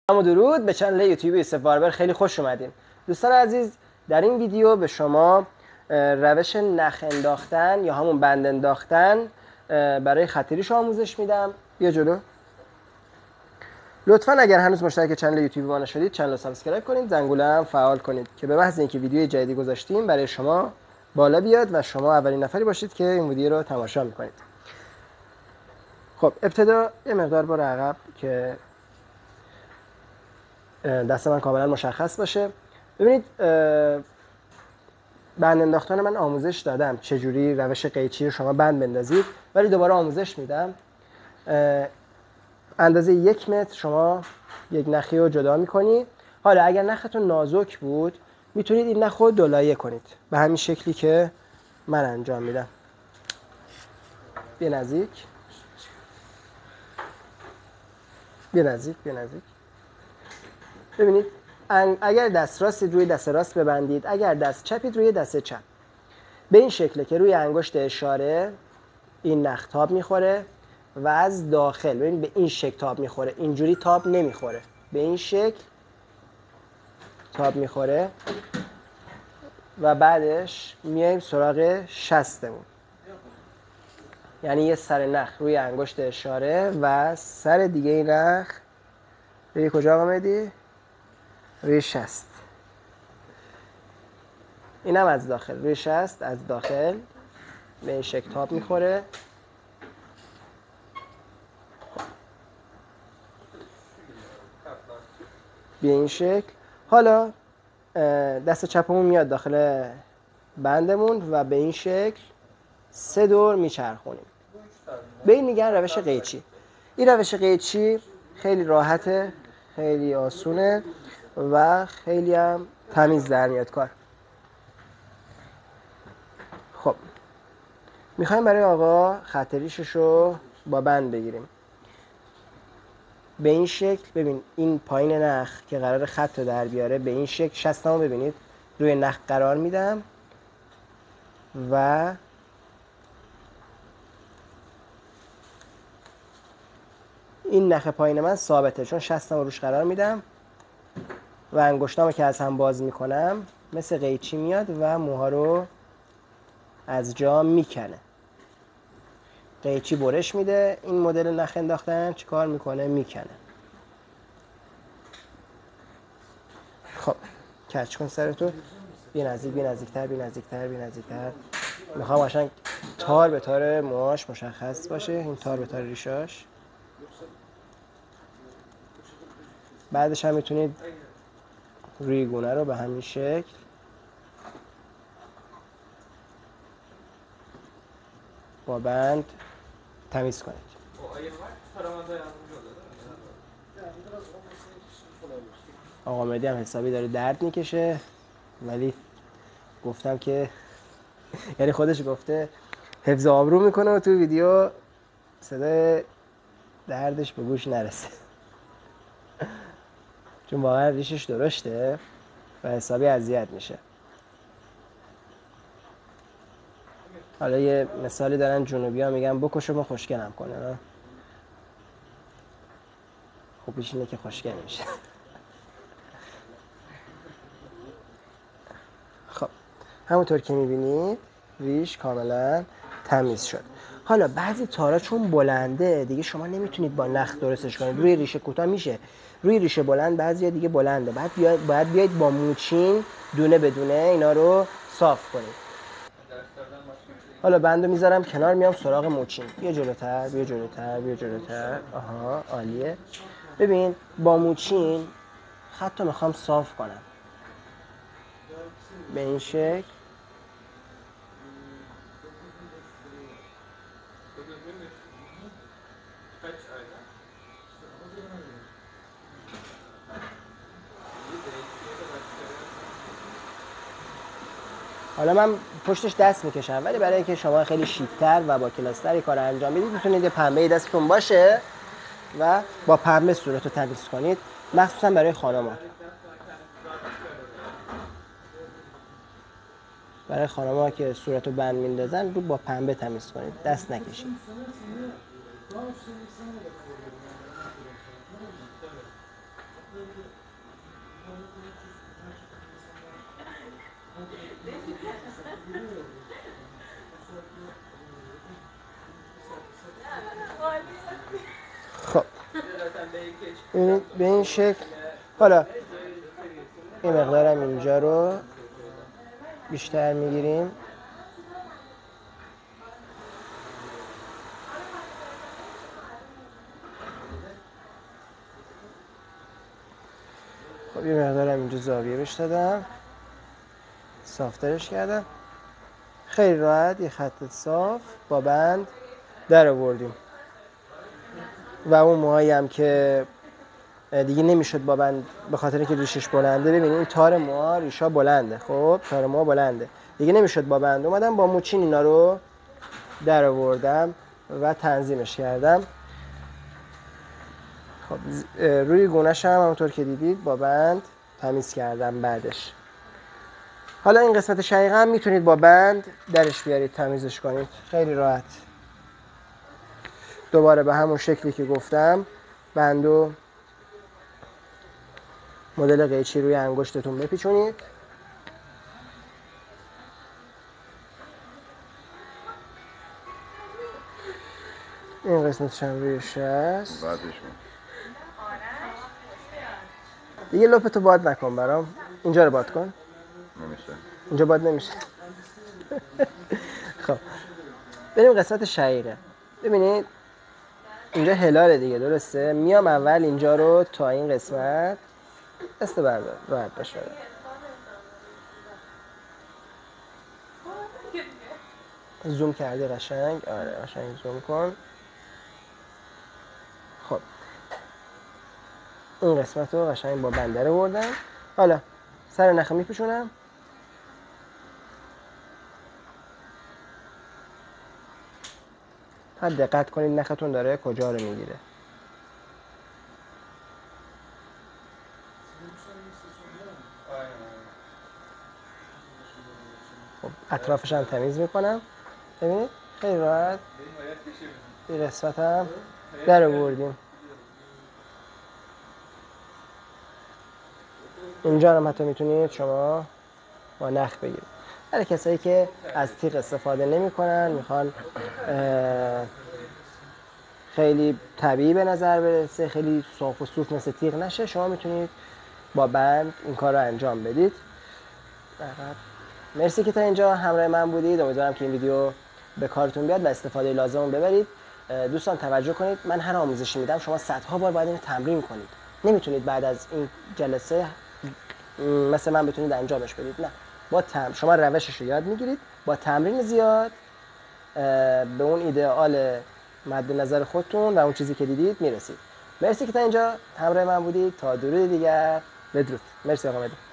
سلام و درود به کانال یوتیوب یوسف باربر. خیلی خوش اومدین دوستان عزیز. در این ویدیو به شما روش نخ انداختن یا همون بند انداختن برای خطریش آموزش میدم. بیا جلو. لطفا اگر هنوز مشترک کانال یوتیوب ما نشدید چنل رو سابسکرایب کنید، زنگوله هم فعال کنید که به محض اینکه ویدیو جدیدی گذاشتیم برای شما بالا بیاد و شما اولین نفری باشید که این ویدیو رو تماشا میکنید. خب ابتدا یه مقدار برو عقب که دست من کاملا مشخص باشه. ببینید بند انداختن من آموزش دادم چجوری روش قیچی رو شما بند بندازید، ولی دوباره آموزش میدم. اندازه 1 متر شما یک نخی رو جدا میکنی. حالا اگر نختون نازک بود میتونید این نخ رو دولایه کنید به همین شکلی که من انجام میدم. بیا نزدیک، بیا نزدیک، بیا نزدیک. ببینید اگر دست راستید روی دست راست ببندید، اگر دست چپید روی دست چپ. به این شکله که روی انگشت اشاره این نخ تاب میخوره و از داخل ببینید به این شکل تاب میخوره، اینجوری تاب نمیخوره، به این شکل تاب میخوره و بعدش میایم سراغ شستمون. یعنی یه سر نخ روی انگشت اشاره و سر دیگه این نخ روی کجا آمدی؟ روی شست. اینم از داخل روی شست، از داخل به این شکل تاب میخوره. به این شکل. حالا دست چپمون میاد داخل بندمون و به این شکل 3 دور میچرخونیم. به این میگن روش قیچی. این روش قیچی خیلی راحته، خیلی آسونه و خیلی هم تمیز در میاد کار. خب میخوایم برای آقا خطریشش رو با بند بگیریم. به این شکل ببین این پایین نخ که قرار خط رو در بیاره، به این شکل شستمو ببینید روی نخ قرار میدم و این نخ پایین من ثابته چون شستمو روش قرار میدم و انگشتامو که از هم باز میکنم مثل قیچی میاد و موها رو از جا میکنه. قیچی برش میده. این مدل نخ انداختن چیکار میکنه؟ میکنه. خب کج کن سرتو. بیا نزدیک، بیا نزدیکتر، بیا نزدیکتر، بیا نزدیکتر. میخوام قشنگ تار به تار موهاش مشخص باشه، این تار به تار ریشاش. بعدش هم میتونید روی گونه رو به همین شکل با بند تمیز کنید. آقا مهدی هم حسابی داره درد میکشه، ولی گفتم که یعنی خودش گفته حفظ آبرو میکنه و تو ویدیو صدای دردش به گوش نرسه چون واقعا ریشش درشته و حسابی اذیت میشه. حالا یه مثالی دارن جنوبی ها میگن بکشم و خوشگلم کنه. خوبیش اینه که خوشگل میشه. خب همونطور که میبینید ریش کاملا تمیز شد. حالا بعضی تارا چون بلنده دیگه شما نمیتونید با نخ درستش کنید. روی ریشه کوتاه میشه، روی ریشه بلند بعضیا دیگه بلنده. باید بیاید با موچین دونه به دونه اینا رو صاف کنید. حالا بندو میذارم کنار، میام سراغ موچین. بیا جلوتر، بیا جلوتر، بیا جلوتر. آها عالیه. ببین با موچین خط رو میخوام صاف کنم به این شکل. حالا من پشتش دست میکشم، ولی برای اینکه شما خیلی شیک‌تر و با کلاستر کار انجام بدید میتونید یه پنبه دستتون باشه و با پنبه صورت رو تمیز کنید، مخصوصا برای خانم‌ها. برای خانم‌ها که صورت رو بند میندازن رو با پنبه تمیز کنید، دست نکشید. خب ببینید به این شکل. حالا این مقدارم اینجا رو بیشتر میگیریم. خب یه مقدارم اینجا زاویه بهش دادم، صافترش کردم. خیلی راحت یه خط صاف با بند در آوردیم و اون موهایی هم که دیگه نمیشد با بند به خاطر اینکه ریشش بلنده. ببینید این تار موها ریشا بلنده، خب تار موها بلنده دیگه نمیشد با بند. اومدم با موچین اینا رو در آوردم و تنظیمش کردم. خب روی گونه‌ش هم همونطور که دیدید با بند تمیز کردم بعدش. حالا این قسمت شقیقه هم میتونید با بند درش بیارید تمیزش کنید خیلی راحت. دوباره به همون شکلی که گفتم بندو مدل قیچی روی انگشتتون بپیچونید. این قسمتش هم روی شست. دیگه لپتو باد نکن برام. اینجا رو باد کن. نمیشه. اینجا باد نمیشه. خب بریم قسمت شقیقه. ببینید اینجا هلاله دیگه، درسته؟ میام اول اینجا رو تا این قسمت دست بردار راحت باشه. زوم کردی قشنگ؟ آره قشنگ زوم کن. خب این قسمت رو قشنگ با بندره بردم. حالا سر نخ میپوشونم. ها دقت کنید نختون داره کجا رو میگیره. خب اطرافش هم تمیز میکنم. ببینید خیلی راحت این قسمت هم در آوردیم. اینجا هم حتی میتونید شما با نخ بگیرید. برای کسایی که از تیغ استفاده نمیکنن، میخوان خیلی طبیعی به نظر برسه، خیلی صاف و سوت مثل تیغ نشه، شما میتونید با بند این کار رو انجام بدید. مرسی که تا اینجا همراه من بودید. امیدوارم که این ویدیو به کارتون بیاد و استفاده لازم ببرید. دوستان توجه کنید، من هر آموزشی میدم شما صدها بار باید اینو تمرین کنید. نمیتونید بعد از این جلسه مثل من بتونید انجامش بدید. نه، با شما روشش رو یاد میگیرید، با تمرین زیاد به اون ایدئال مد نظر خودتون و اون چیزی که دیدید میرسید. مرسی که تا اینجا همراه من بودید. تا درود دیگر، بدرود. مرسی آقا مهدی.